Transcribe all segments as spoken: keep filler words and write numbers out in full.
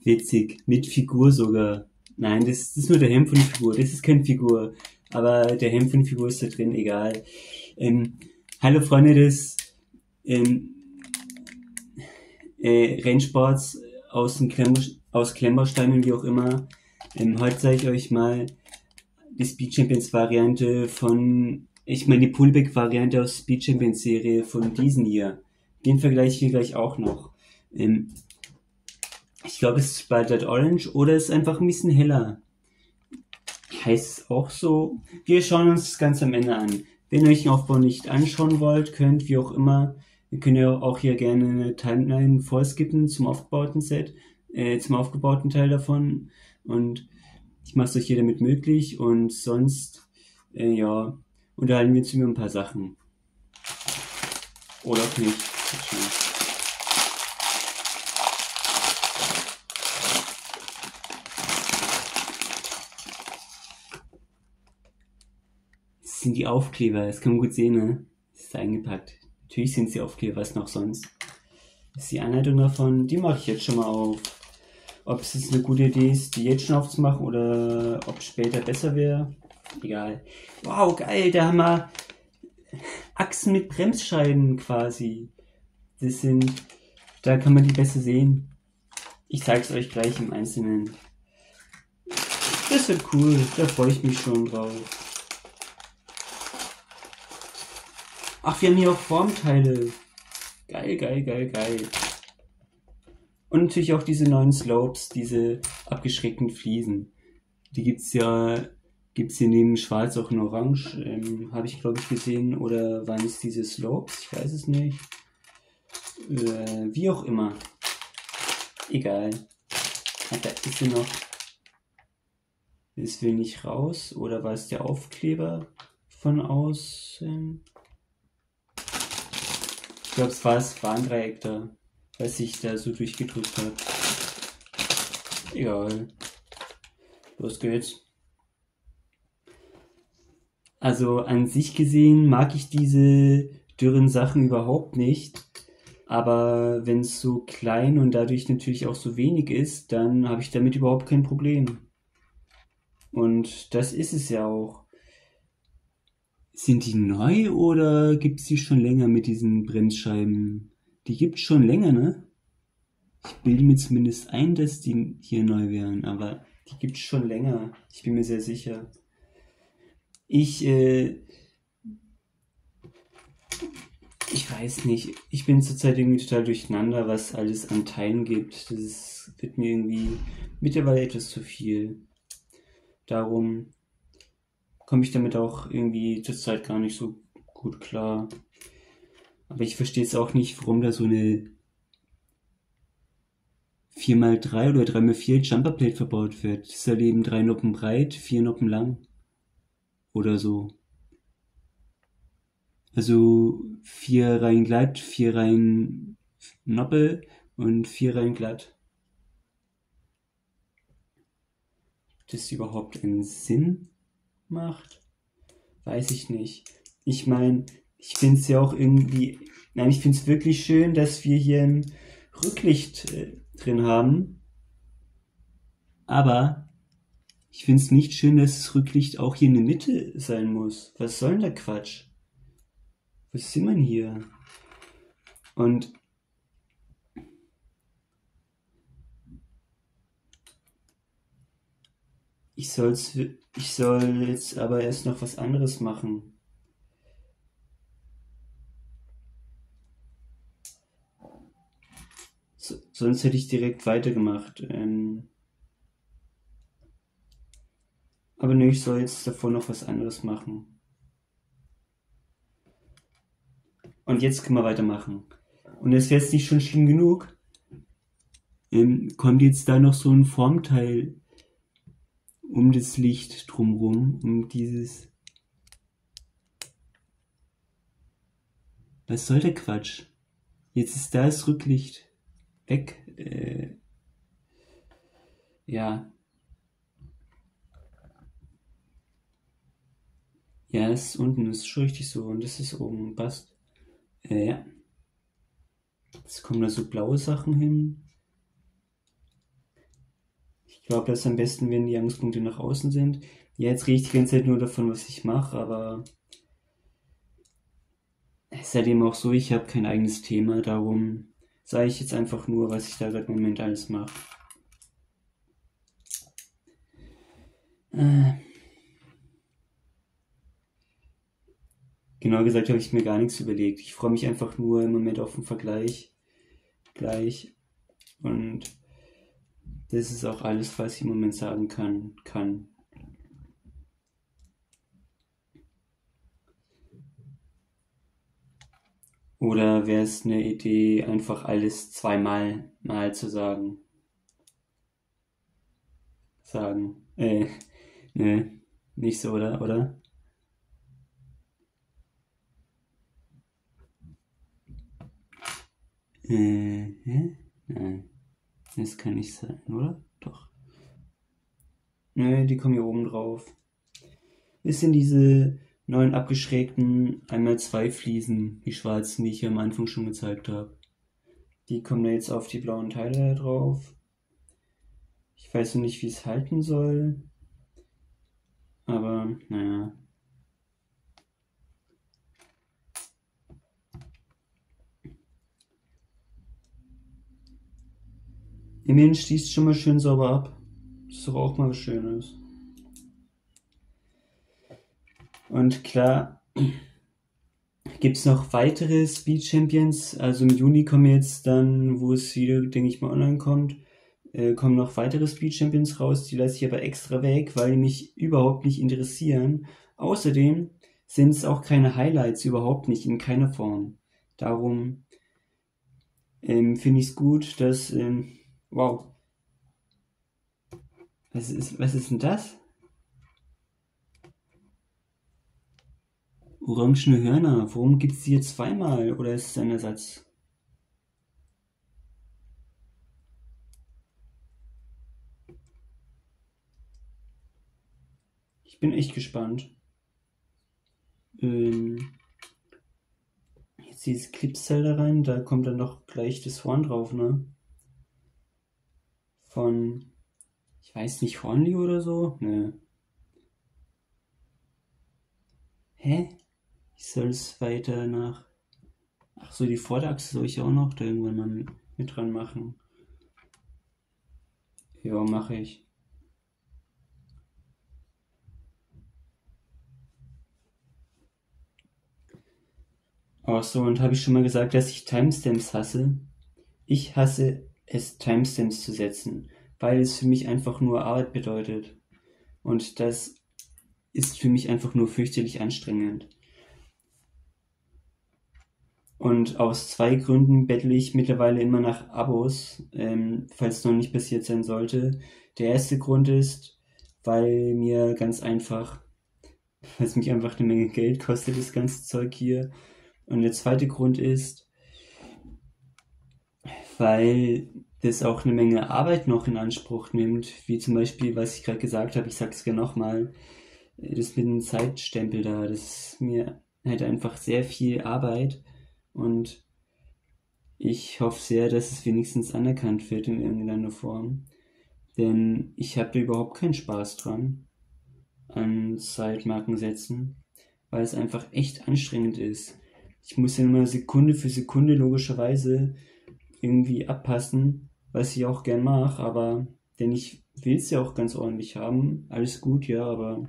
Witzig. Mit Figur sogar. Nein, das, das ist nur der Hemd von der Figur. Das ist keine Figur. Aber der Hemd von der Figur ist da drin, egal. Ähm, hallo Freunde des ähm, äh, Rennsports aus, den Klemmer, aus Klemmbausteinen, wie auch immer. Ähm, heute zeige ich euch mal die Speed Champions Variante von, ich meine die Pullback Variante aus Speed Champions Serie von diesen hier. Den vergleiche ich hier gleich auch noch. Ähm, ich glaube es ist Spalted Orange oder es ist einfach ein bisschen heller. Heißt es auch so. Wir schauen uns das Ganze am Ende an. Wenn ihr euch den Aufbau nicht anschauen wollt, könnt, wie auch immer, ihr könnt ja auch hier gerne eine Timeline vorskippen zum aufgebauten Set, äh, zum aufgebauten Teil davon. Und ich mache es euch hier damit möglich und sonst, äh, ja, unterhalten wir uns über ein paar Sachen. Oder auch nicht. Das sind die Aufkleber, das kann man gut sehen, ne? Das ist eingepackt. Natürlich sind sie Aufkleber, was noch sonst. Das ist die Anleitung davon, die mache ich jetzt schon mal auf. Ob es jetzt eine gute Idee ist, die jetzt schon aufzumachen oder ob es später besser wäre, egal. Wow, geil, da haben wir Achsen mit Bremsscheiben quasi. Das sind, da kann man die besser sehen. Ich zeige es euch gleich im Einzelnen. Das wird cool, da freue ich mich schon drauf. Ach, wir haben hier auch Formteile. Geil, geil, geil, geil. Und natürlich auch diese neuen Slopes, diese abgeschrägten Fliesen. Die gibt's ja, gibt's hier neben Schwarz auch in Orange, ähm, habe ich glaube ich gesehen. Oder waren es diese Slopes? Ich weiß es nicht. Äh, wie auch immer. Egal. Ah, da ist sie noch. Das will nicht raus. Oder war es der Aufkleber von außen? Ich glaube, es war das Warndreieck da, was sich da so durchgedrückt hat. Egal. Los geht's. Also an sich gesehen mag ich diese dürren Sachen überhaupt nicht. Aber wenn es so klein und dadurch natürlich auch so wenig ist, dann habe ich damit überhaupt kein Problem. Und das ist es ja auch. Sind die neu oder gibt es die schon länger mit diesen Bremsscheiben? Die gibt es schon länger, ne? Ich bilde mir zumindest ein, dass die hier neu wären, aber die gibt es schon länger. Ich bin mir sehr sicher. Ich, äh, ich weiß nicht. Ich bin zurzeit irgendwie total durcheinander, was alles an Teilen gibt. Das ist, wird mir irgendwie mittlerweile etwas zu viel. Darum komme ich damit auch irgendwie zurzeit gar nicht so gut klar. Aber ich verstehe jetzt auch nicht, warum da so eine vier mal drei oder drei mal vier Jumperplate verbaut wird. Das ist halt eben drei Noppen breit, vier Noppen lang. Oder so. Also vier Reihen glatt, vier Reihen Noppe und vier Reihen glatt. Ob das überhaupt einen Sinn macht, weiß ich nicht. Ich meine, ich finde es ja auch irgendwie, nein, ich finde es wirklich schön, dass wir hier ein Rücklicht äh, drin haben. Aber ich finde es nicht schön, dass das Rücklicht auch hier in der Mitte sein muss. Was soll denn der Quatsch? Was sind wir denn hier? Und ich soll's, ich soll jetzt aber erst noch was anderes machen. So, sonst hätte ich direkt weitergemacht. Ähm aber ne, ich soll jetzt davor noch was anderes machen. Und jetzt können wir weitermachen. Und es wäre jetzt nicht schon schlimm genug. Ähm, kommt jetzt da noch so ein Formteil um das Licht drumrum, um dieses... Was soll der Quatsch? Jetzt ist da das Rücklicht weg. Äh, ja. Ja, das ist unten, das ist schon richtig so. Und das ist oben, passt. Äh, ja. Jetzt kommen da so blaue Sachen hin. Ich glaube, das ist am besten, wenn die Angriffspunkte nach außen sind. Ja, jetzt rede ich die ganze Zeit nur davon, was ich mache, aber es ist halt eben auch so, ich habe kein eigenes Thema, darum sage ich jetzt einfach nur, was ich da gerade im Moment alles mache. Äh, genau gesagt habe ich mir gar nichts überlegt. Ich freue mich einfach nur im Moment auf den Vergleich gleich. Und das ist auch alles, was ich im Moment sagen kann. kann. Oder wäre es eine Idee, einfach alles zweimal mal zu sagen? Sagen. Äh, ne, nicht so, oder? Oder? Äh, hä? Nein, das kann nicht sein, oder? Doch. Ne, die kommen hier oben drauf. Es sind diese neuen abgeschrägten einmal zwei Fliesen, die schwarzen, die ich hier am Anfang schon gezeigt habe. Die kommen da jetzt auf die blauen Teile da drauf. Ich weiß noch nicht, wie es halten soll. Aber, naja. Immerhin schließt schon mal schön sauber ab. Das ist doch auch mal was Schönes. Und klar, gibt es noch weitere Speed Champions. Also im Juni kommen jetzt dann, wo es wieder, denke ich mal, online kommt, äh, kommen noch weitere Speed Champions raus. Die lasse ich aber extra weg, weil die mich überhaupt nicht interessieren. Außerdem sind es auch keine Highlights, überhaupt nicht, in keiner Form. Darum ähm, finde ich es gut, dass, ähm, wow, was ist, was ist denn das? Orangene Hörner, warum gibt es die jetzt zweimal? Oder ist es ein Ersatz? Ich bin echt gespannt. Ähm, jetzt dieses Clipsel da rein, da kommt dann noch gleich das Horn drauf, ne? Von, ich weiß nicht, Hornly oder so? Ne. Hä? Ich soll es weiter nach. Ach so, die Vorderachse soll ich auch noch da irgendwann mal mit, mit dran machen. Ja, mache ich. Ach so, und habe ich schon mal gesagt, dass ich Timestamps hasse? Ich hasse es, Timestamps zu setzen, weil es für mich einfach nur Arbeit bedeutet. Und das ist für mich einfach nur fürchterlich anstrengend. Und aus zwei Gründen bettle ich mittlerweile immer nach Abos, ähm, falls es noch nicht passiert sein sollte. Der erste Grund ist, weil mir ganz einfach, weil es mich einfach eine Menge Geld kostet, das ganze Zeug hier. Und der zweite Grund ist, weil das auch eine Menge Arbeit noch in Anspruch nimmt, wie zum Beispiel, was ich gerade gesagt habe, ich sag's gerne nochmal, das mit dem Zeitstempel da, das ist mir halt einfach sehr viel Arbeit und ich hoffe sehr, dass es wenigstens anerkannt wird in irgendeiner Form, denn ich habe da überhaupt keinen Spaß dran an Zeitmarken setzen, weil es einfach echt anstrengend ist. Ich muss ja immer Sekunde für Sekunde logischerweise irgendwie abpassen, was ich auch gern mache, aber denn ich will es ja auch ganz ordentlich haben, alles gut, ja, aber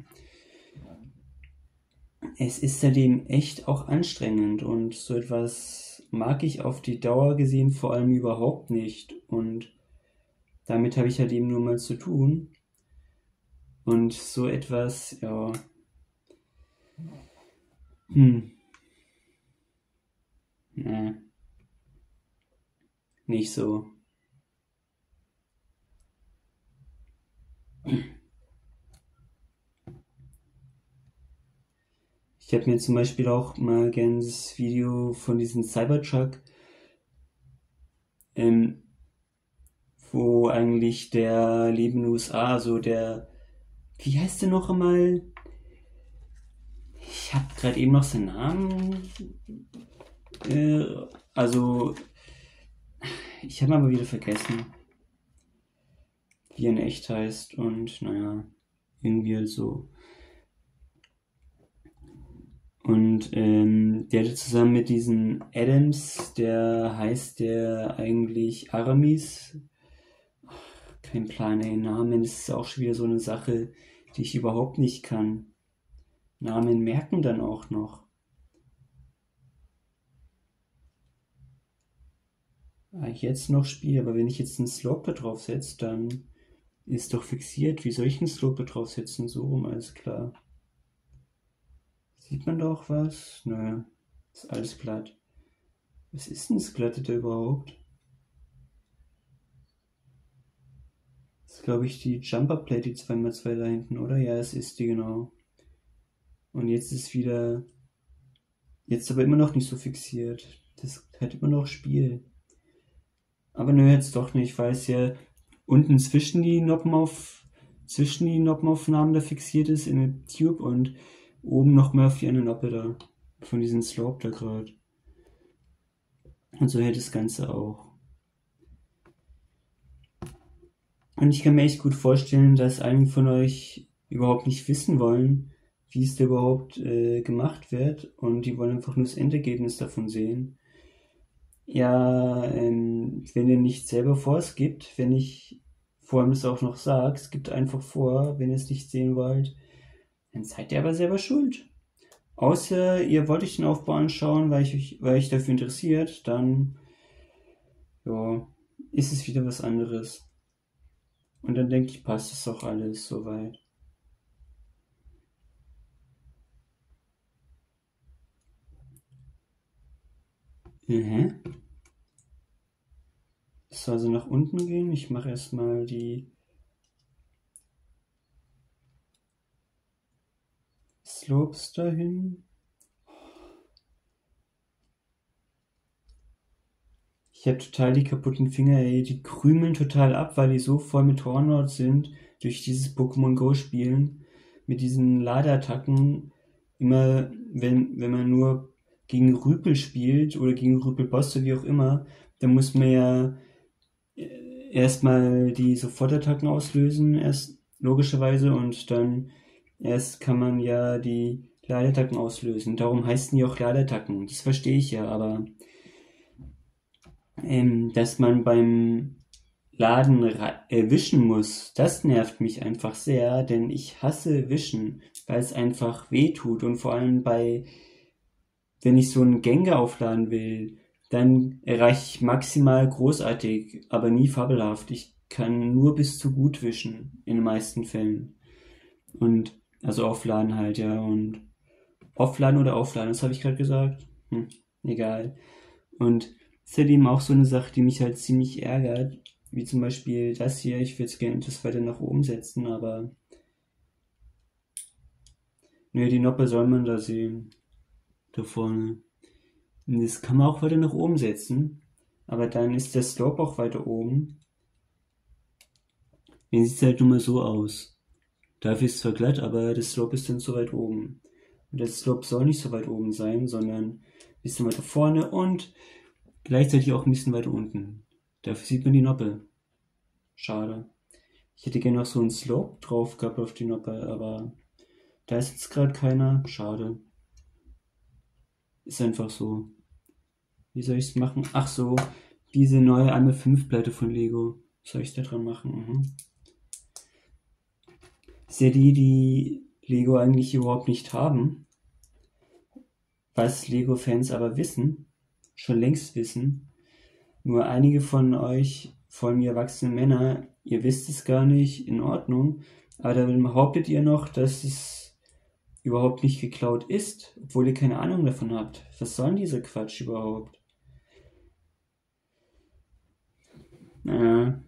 es ist seitdem echt auch anstrengend und so etwas mag ich auf die Dauer gesehen vor allem überhaupt nicht und damit habe ich halt eben nur mal zu tun und so etwas, ja, hm, ne, nicht so. Ich habe mir zum Beispiel auch mal gern das Video von diesem Cybertruck, ähm, wo eigentlich der Leben in den U S A, so der, wie heißt der noch einmal? Ich habe gerade eben noch seinen Namen, äh, also ich habe aber wieder vergessen. wie er in echt heißt. Und naja, irgendwie halt so. Und ähm, der zusammen mit diesen Adams, der heißt der eigentlich Aramis. Kein Plan, ey. Namen, das ist auch schon wieder so eine Sache, die ich überhaupt nicht kann. Namen merken dann auch noch. Ah, jetzt noch Spiel, aber wenn ich jetzt einen Slope da drauf setze, dann ist doch fixiert. Wie soll ich einen Slope da drauf setzen? So rum, alles klar. Sieht man da auch was? Nö, ist alles glatt. Was ist denn das Glatte da überhaupt? Das ist, glaube ich, die Jumperplate, die zwei mal zwei da hinten, oder? Ja, es ist die, genau. Und jetzt ist wieder. Jetzt aber immer noch nicht so fixiert. Das hat immer noch Spiel. Aber nö, jetzt doch nicht, weil es ja unten zwischen die Noppen auf, zwischen die Noppenaufnahmen da fixiert ist in der Tube und oben noch mehr auf die eine Noppe da. Von diesem Slope da gerade. Und so hält das Ganze auch. Und ich kann mir echt gut vorstellen, dass einige von euch überhaupt nicht wissen wollen, wie es da überhaupt äh, gemacht wird. Und die wollen einfach nur das Endergebnis davon sehen. Ja, ähm, wenn ihr nicht selber vor es gibt, wenn ich vor allem das auch noch sage, es gibt einfach vor, wenn ihr es nicht sehen wollt, dann seid ihr aber selber schuld. Außer ihr wollt euch den Aufbau anschauen, weil ich euch, weil euch dafür interessiert, dann ja, ist es wieder was anderes. Und dann denke ich, passt es auch alles soweit. Mhm. Das soll also nach unten gehen. Ich mache erstmal die Slopes dahin. Ich habe total die kaputten Finger, ey. Die krümeln total ab, weil die so voll mit Hornhaut sind durch dieses Pokémon Go spielen. Mit diesen Ladeattacken. Immer, wenn, wenn man nur gegen Rüpel spielt oder gegen Rüpelbosse, wie auch immer, dann muss man ja äh, erstmal die Sofortattacken auslösen, erst logischerweise, und dann erst kann man ja die Ladeattacken auslösen. Darum heißen die auch Ladeattacken. Das verstehe ich ja, aber ähm, dass man beim Laden äh, wischen muss, das nervt mich einfach sehr, denn ich hasse Wischen, weil es einfach weh tut und vor allem bei, wenn ich so einen Gengar aufladen will, dann erreiche ich maximal großartig, aber nie fabelhaft. Ich kann nur bis zu gut wischen, in den meisten Fällen. Und, also aufladen halt, ja, und aufladen oder aufladen, das habe ich gerade gesagt. Hm, egal. Und das ist halt eben auch so eine Sache, die mich halt ziemlich ärgert, wie zum Beispiel das hier. Ich würde es gerne etwas weiter nach oben setzen, aber nö, die Noppe soll man da sehen, da vorne. Und das kann man auch weiter nach oben setzen, aber dann ist der Slope auch weiter oben. Dann sieht es halt nur mal so aus. Dafür ist es zwar glatt, aber das Slope ist dann so weit oben. Und der Slope soll nicht so weit oben sein, sondern ein bisschen weiter vorne und gleichzeitig auch ein bisschen weiter unten. Dafür sieht man die Noppe. Schade. Ich hätte gerne noch so einen Slope drauf gehabt auf die Noppe, aber da ist jetzt gerade keiner. Schade. Ist einfach so. Wie soll ich es machen? Ach so, diese neue einmal fünf Platte von Lego. Was soll ich da dran machen? Mhm. Ist ja die, die Lego eigentlich überhaupt nicht haben. Was Lego-Fans aber wissen, schon längst wissen. Nur einige von euch, vor allem ihr erwachsenen Männer, ihr wisst es gar nicht, in Ordnung. Aber dann behauptet ihr noch, dass es überhaupt nicht geklaut ist, obwohl ihr keine Ahnung davon habt. Was soll denn dieser Quatsch überhaupt? Naja,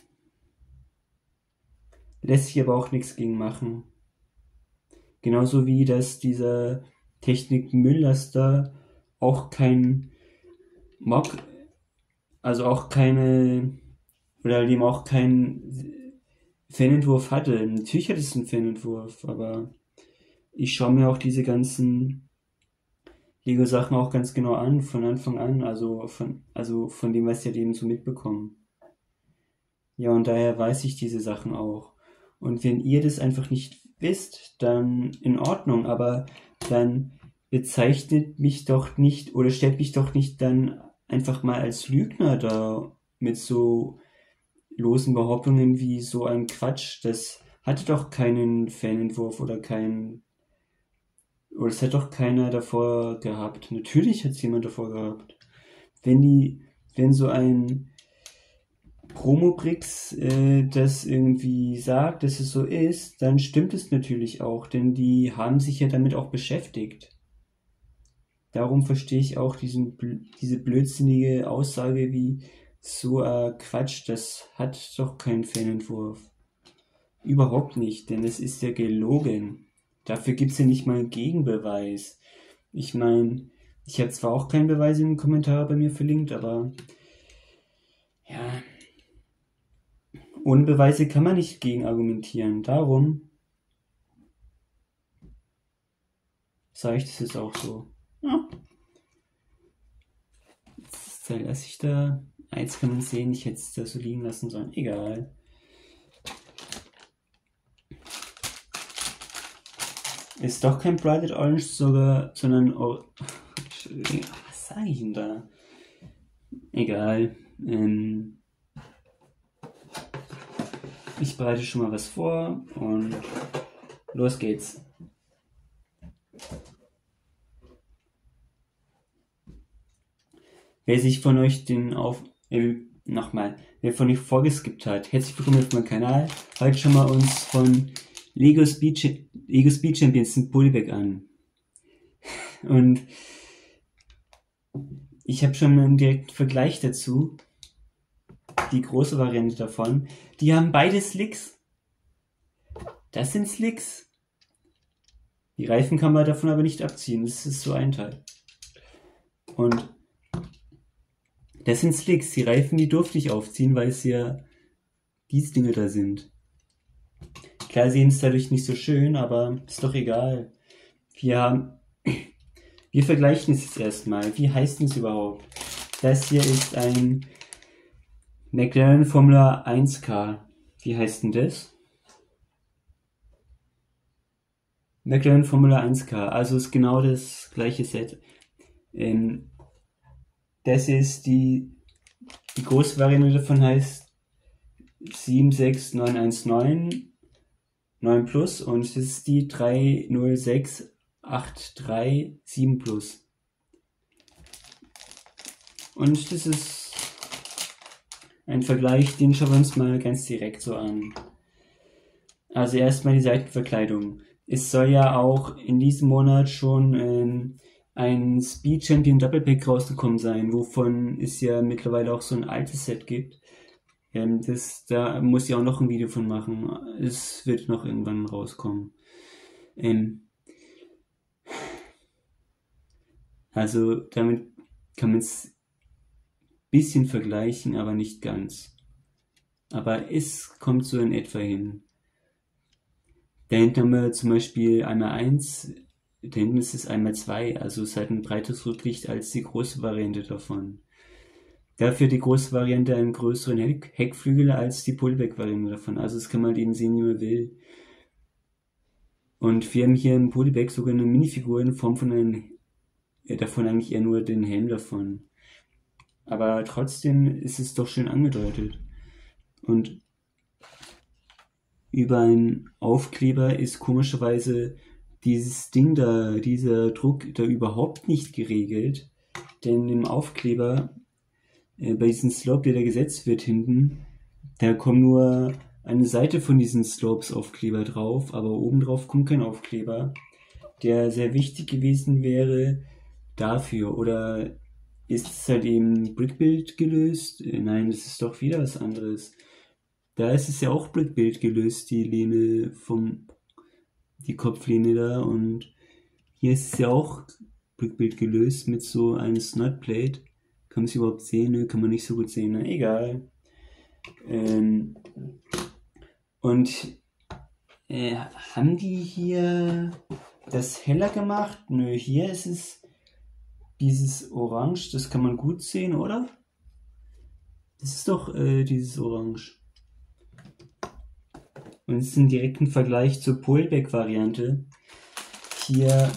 lässt sich aber auch nichts gegen machen. Genauso wie, dass dieser Technik Mülllaster auch kein Mock, also auch keine, oder dem auch kein Fanentwurf hatte. Natürlich hat es einen Fanentwurf, aber ich schaue mir auch diese ganzen Lego-Sachen auch ganz genau an, von Anfang an, also von, also von dem, was ich halt eben so mitbekommen. Ja, und daher weiß ich diese Sachen auch. Und wenn ihr das einfach nicht wisst, dann in Ordnung, aber dann bezeichnet mich doch nicht oder stellt mich doch nicht dann einfach mal als Lügner da mit so losen Behauptungen wie so ein Quatsch. Das hatte doch keinen Fanentwurf oder kein, oder es hat doch keiner davor gehabt. Natürlich hat es jemand davor gehabt. Wenn die, wenn so ein Promobrix äh, das irgendwie sagt, dass es so ist, dann stimmt es natürlich auch, denn die haben sich ja damit auch beschäftigt. Darum verstehe ich auch diesen, diese blödsinnige Aussage wie so äh, Quatsch, das hat doch keinen Fanentwurf. Überhaupt nicht, denn es ist ja gelogen. Dafür gibt's ja nicht mal einen Gegenbeweis. Ich meine, ich habe zwar auch keinen Beweis in den Kommentaren bei mir verlinkt, aber ja, ohne Beweise kann man nicht gegen argumentieren. Darum sage ich das jetzt auch so. Ja. Jetzt lasse ich da. Eins kann man sehen, ich hätte es da so liegen lassen sollen. Egal. Ist doch kein Brighted Orange sogar, sondern. Oh, was sage ich denn da? Egal. Ähm, ich bereite schon mal was vor und los geht's. Wer sich von euch den auf. Äh, nochmal. Wer von euch vorgeskippt hat, herzlich willkommen auf meinem Kanal. Heute schauen wir uns von Lego Speed, Lego Speed Champions den Polybag an. Und ich habe schon einen direkten Vergleich dazu. Die große Variante davon. Die haben beide Slicks. Das sind Slicks. Die Reifen kann man davon aber nicht abziehen. Das ist so ein Teil. Und das sind Slicks. Die Reifen, die durfte ich aufziehen, weil es ja diese Dinge da sind. Klar sehen es dadurch nicht so schön, aber ist doch egal. Wir haben, wir vergleichen es jetzt erstmal. Wie heißt denn es überhaupt? Das hier ist ein McLaren Formula eins Car. Wie heißt denn das? McLaren Formula eins Car. Also ist genau das gleiche Set. Ähm, das ist die, die große Variante davon heißt sieben sechs neun eins neun neun Plus und das ist die drei null sechs acht drei sieben Plus. Und das ist ein Vergleich, den schauen wir uns mal ganz direkt so an. Also erstmal die Seitenverkleidung. Es soll ja auch in diesem Monat schon ähm, ein Speed Champion Double Pack rausgekommen sein, wovon es ja mittlerweile auch so ein altes Set gibt. Ähm, das, da muss ich auch noch ein Video von machen. Es wird noch irgendwann rauskommen. Ähm, also damit kann man es ein bisschen vergleichen, aber nicht ganz. Aber es kommt so in etwa hin. Da hinten haben wir zum Beispiel einmal eins, da hinten ist es einmal zwei, also es hat ein breites Rücklicht als die große Variante davon. Dafür die große Variante einen größeren Heck Heckflügel als die Polybag-Variante davon. Also das kann man eben sehen, wie man will. Und wir haben hier im Polybag sogar eine Minifigur in Form von einem, ja, davon eigentlich eher nur den Helm davon. Aber trotzdem ist es doch schön angedeutet. Und über einen Aufkleber ist komischerweise dieses Ding da, dieser Druck da überhaupt nicht geregelt. Denn im Aufkleber, äh, bei diesem Slope, der da gesetzt wird hinten, da kommt nur eine Seite von diesen Slopes-Aufkleber drauf, aber oben drauf kommt kein Aufkleber, der sehr wichtig gewesen wäre dafür. Oder ist es halt eben Brickbuild gelöst? Äh, nein, das ist doch wieder was anderes. Da ist es ja auch Brickbuild gelöst, die Lehne vom, die Kopflehne da, und hier ist es ja auch Brickbuild gelöst mit so einem Snotplate. Kann man es überhaupt sehen? Ne? Kann man nicht so gut sehen. Na, egal. Ähm, und äh, haben die hier das heller gemacht? Nö, hier ist es dieses Orange. Das kann man gut sehen, oder? Das ist doch äh, dieses Orange. Und es ist ein direkten Vergleich zur Pullback-Variante. Hier,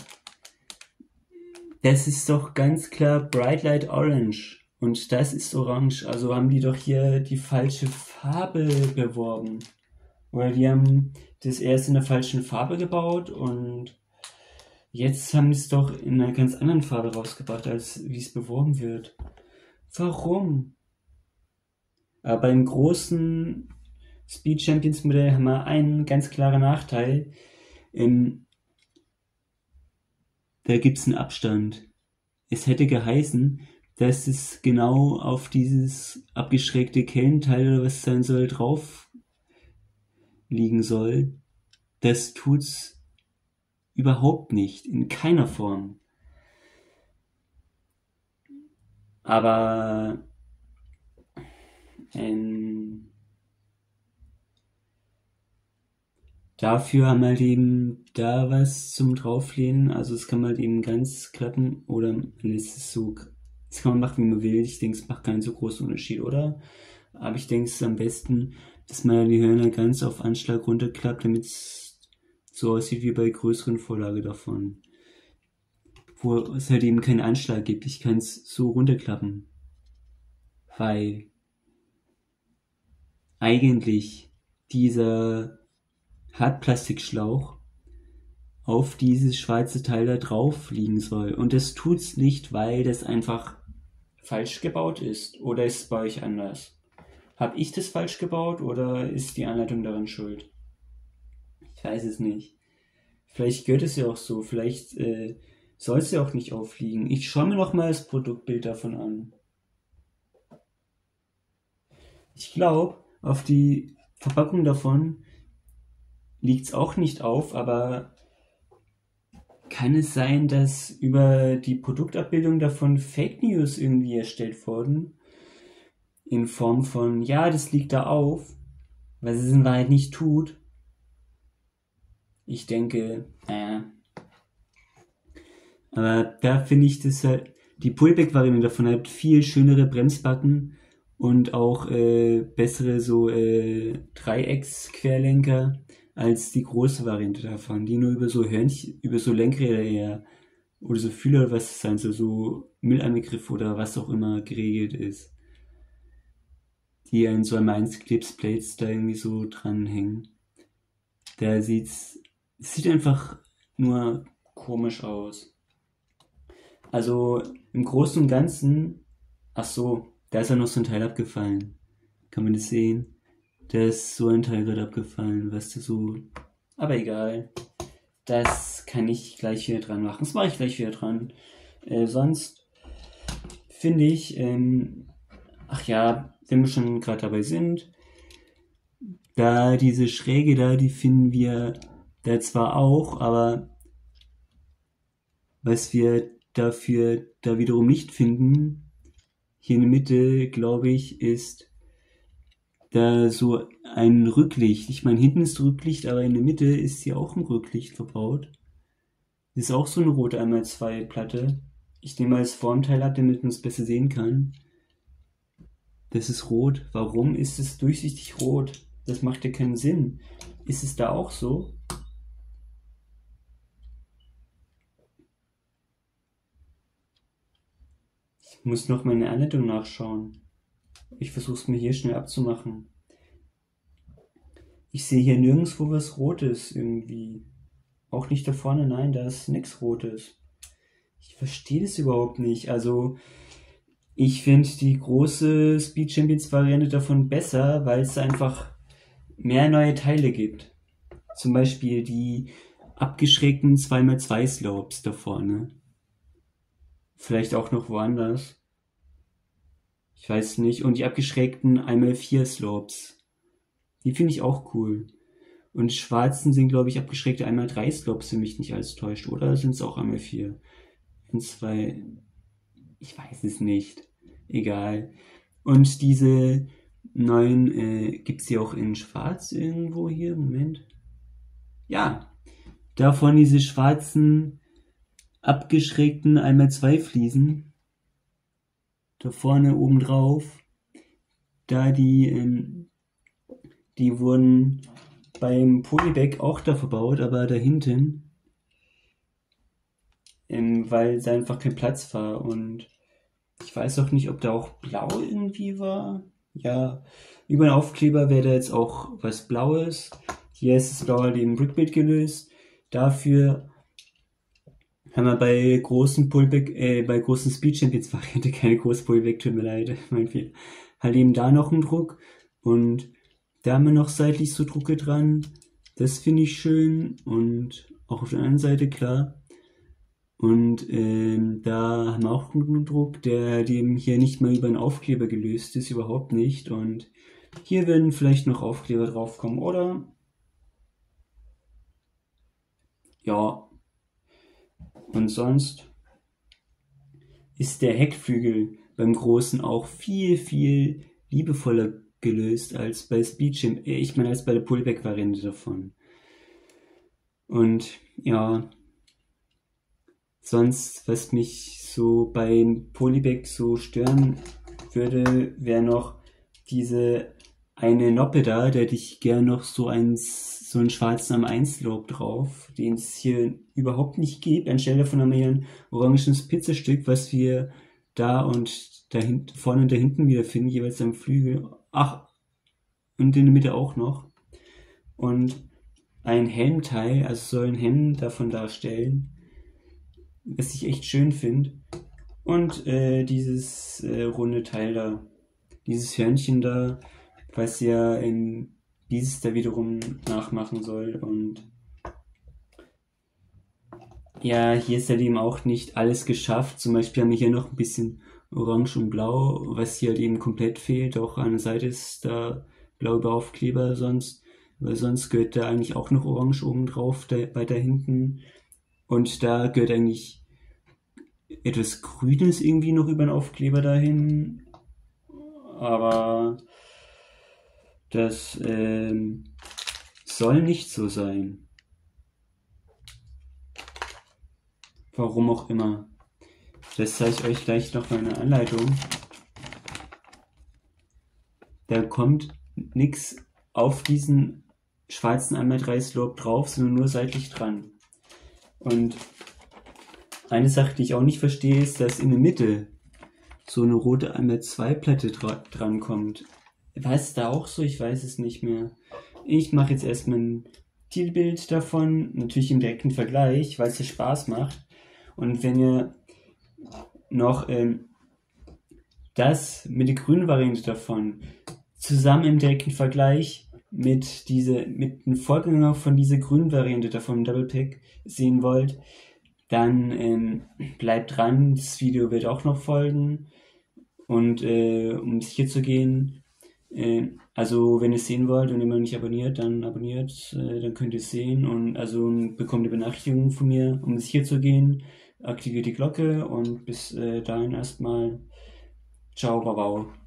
das ist doch ganz klar Bright Light Orange. Und das ist orange. Also haben die doch hier die falsche Farbe beworben. Oder die haben das erst in der falschen Farbe gebaut und jetzt haben die es doch in einer ganz anderen Farbe rausgebracht, als wie es beworben wird. Warum? Aber beim großen Speed Champions Modell haben wir einen ganz klaren Nachteil. Ähm, da gibt es einen Abstand. Es hätte geheißen, dass es genau auf dieses abgeschrägte Kellenteil oder was es sein soll, drauf liegen soll. Das tut's überhaupt nicht, in keiner Form. Aber ähm, dafür haben wir halt eben da was zum drauflehnen. Also es kann man halt eben ganz klappen oder man lässt es so. Das kann man machen, wie man will. Ich denke, es macht keinen so großen Unterschied, oder? Aber ich denke, es ist am besten, dass man die Hörner ganz auf Anschlag runterklappt, damit es so aussieht wie bei größeren Vorlage davon. Wo es halt eben keinen Anschlag gibt. Ich kann es so runterklappen. Weil eigentlich dieser Hartplastikschlauch auf dieses schwarze Teil da drauf liegen soll. Und das tut's nicht, weil das einfach falsch gebaut ist. Oder ist es bei euch anders? Hab ich das falsch gebaut oder ist die Anleitung daran schuld? Ich weiß es nicht. Vielleicht gehört es ja auch so. Vielleicht äh, soll es ja auch nicht aufliegen. Ich schaue mir noch mal das Produktbild davon an. Ich glaube, auf die Verpackung davon liegt es auch nicht auf, aber kann es sein, dass über die Produktabbildung davon Fake News irgendwie erstellt wurden? In Form von, ja, das liegt da auf, was es in Wahrheit nicht tut. Ich denke, äh. Aber da finde ich das halt, die Pullback-Variante davon hat viel schönere Bremsbacken und auch äh, bessere so äh, Dreiecks-Querlenker als die große Variante davon, die nur über so Hörnchen, über so Lenkräder eher oder so Fühler oder was es sein soll, so Mülleimergriff oder was auch immer geregelt ist. Die an so einem eins Clipsplates da irgendwie so dranhängen. Da sieht's, es sieht einfach nur komisch aus. Also im Großen und Ganzen, ach so, da ist ja noch so ein Teil abgefallen. Kann man das sehen? Da ist so ein Teil gerade abgefallen, was da so. Aber egal. Das kann ich gleich wieder dran machen. Das mache ich gleich wieder dran. Äh, sonst finde ich, ähm, ach ja, wenn wir schon gerade dabei sind, da diese Schräge da, die finden wir da zwar auch, aber was wir dafür da wiederum nicht finden, hier in der Mitte, glaube ich, ist da so ein Rücklicht. Ich meine, hinten ist Rücklicht, aber in der Mitte ist hier auch ein Rücklicht verbaut. Das ist auch so eine rote eins mal zwei Platte. Ich nehme mal das Formteil ab, damit man es besser sehen kann. Das ist rot. Warum ist es durchsichtig rot? Das macht ja keinen Sinn. Ist es da auch so? Ich muss noch meine Anleitung nachschauen. Ich versuche es mir hier schnell abzumachen. Ich sehe hier nirgendwo was Rotes irgendwie. Auch nicht da vorne, nein, da ist nichts Rotes. Ich verstehe das überhaupt nicht. Also, ich finde die große Speed Champions Variante davon besser, weil es einfach mehr neue Teile gibt. Zum Beispiel die abgeschrägten zwei mal zwei Slopes da vorne. Vielleicht auch noch woanders. Ich weiß nicht. Und die abgeschrägten eins mal vier Slopes. Die finde ich auch cool. Und die schwarzen sind, glaube ich, abgeschrägte eins mal drei Slopes, wenn mich nicht alles täuscht. Oder sind es auch eins mal vier? Und zwei. Ich weiß es nicht. Egal. Und diese neuen, äh, gibt's die auch in schwarz irgendwo hier? Moment. Ja. Davon diese schwarzen, abgeschrägten eins mal zwei Fliesen. Da vorne oben drauf. Da die, ähm, die wurden beim Polybag auch da verbaut, aber da hinten, ähm, weil da einfach kein Platz war. Und ich weiß auch nicht, ob da auch blau irgendwie war. Ja, über den Aufkleber wäre da jetzt auch was Blaues. Hier ist das Blau halt im Rückbild gelöst. Dafür haben wir bei großen Pullback, äh, bei großen Speed Champions Variante keine große Pullback, tut mir leid, mein Fehler. Halt eben da noch einen Druck und da haben wir noch seitlich so Drucke dran. Das finde ich schön und auch auf der anderen Seite klar. Und ähm, da haben wir auch einen Druck, der dem hier nicht mal über einen Aufkleber gelöst ist, überhaupt nicht. Und hier werden vielleicht noch Aufkleber draufkommen, oder? Ja, und sonst ist der Heckflügel beim Großen auch viel, viel liebevoller gelöst als bei Speedchimp, äh, ich meine als bei der Pullback-Variante davon. Und ja, sonst, was mich so beim Polyback so stören würde, wäre noch diese eine Noppe da, da hätte ich gern noch so eins, so einen schwarzen am eins Lob drauf, den es hier überhaupt nicht gibt, anstelle von einem ein orangenes Pizzastück, was wir da und da hinten, vorne und da hinten wieder finden, jeweils am Flügel. Ach, und in der Mitte auch noch. Und ein Helmteil, also soll ein Helm davon darstellen, was ich echt schön finde. Und äh, dieses äh, runde Teil da, dieses Hörnchen da, was ja in dieses da wiederum nachmachen soll. Und ja, hier ist halt eben auch nicht alles geschafft. Zum Beispiel haben wir hier noch ein bisschen Orange und Blau, was hier halt eben komplett fehlt. Auch an der Seite ist da blauer Aufkleber sonst. Weil sonst gehört da eigentlich auch noch Orange oben drauf, da, weiter hinten. Und da gehört eigentlich etwas Grünes irgendwie noch über den Aufkleber dahin. Aber das ähm, soll nicht so sein. Warum auch immer. Das zeige ich euch gleich noch mal in der Anleitung. Da kommt nichts auf diesen schwarzen eins mal drei Slope drauf, sondern nur seitlich dran. Und eine Sache, die ich auch nicht verstehe, ist, dass in der Mitte so eine rote eins mal zwei Platte dra dran kommt. War es da auch so? Ich weiß es nicht mehr. Ich mache jetzt erstmal ein Titelbild davon, natürlich im direkten Vergleich, weil es ja Spaß macht. Und wenn ihr noch ähm, das mit der grünen Variante davon zusammen im direkten Vergleich mit diese mit dem Vorgänger von dieser grünen Variante davon im Double Pack sehen wollt, dann ähm, bleibt dran, das Video wird auch noch folgen. Und äh, um sicher zu gehen, äh, also wenn ihr es sehen wollt und ihr noch nicht abonniert, dann abonniert, äh, dann könnt ihr es sehen und also bekommt ihr Benachrichtigungen von mir, um sicher zu gehen. Aktiviert die Glocke und bis äh, dahin erstmal ciao, babau.